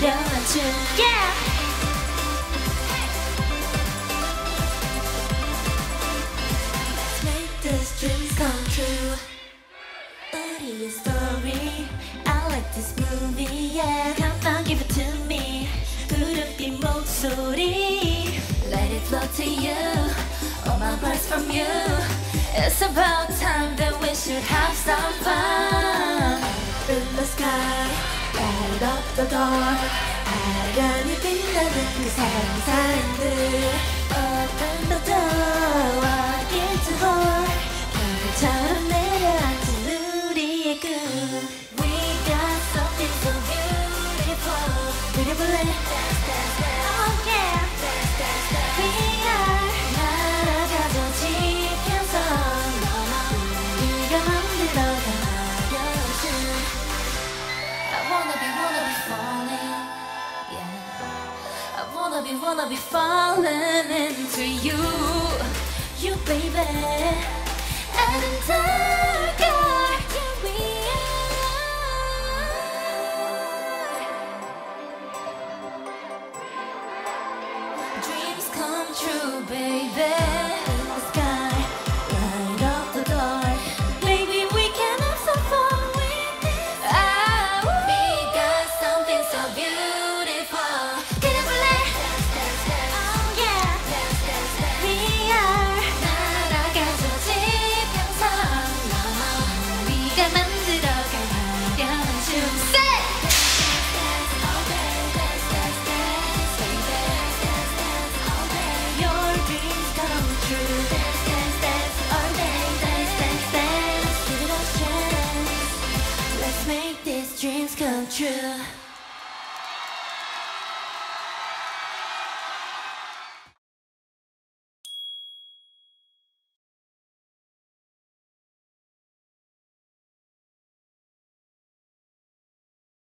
화려한 춤 yeah! Let's make these dreams come true 우리의 story I like this movie yeah Come on give it to me 구름빛 목소리 Let it flow to you All my words from you It's about time that we should have some fun In the sky Light up the dark 아련히 빛나는 그 상상들 Open the door Walk into heart 별처럼 내려앉은 우리의 꿈 We got something so beautiful 그려볼래 Oh yeah We are 날아가죠 지평선 우리가 만들어간 화려한 춤 I wanna be falling yeah I wanna be falling into you You baby And in dark here we are Dreams come true baby In the sky Light up the dark Baby we can have some fun with this We got something so beautiful 그려볼래 Oh yeah We are 날아가죠 지평선 우리가 만들어갈 화려한 춤 Say! Your dreams come true Dance all day Dance Give it a chance Let's make these dreams come true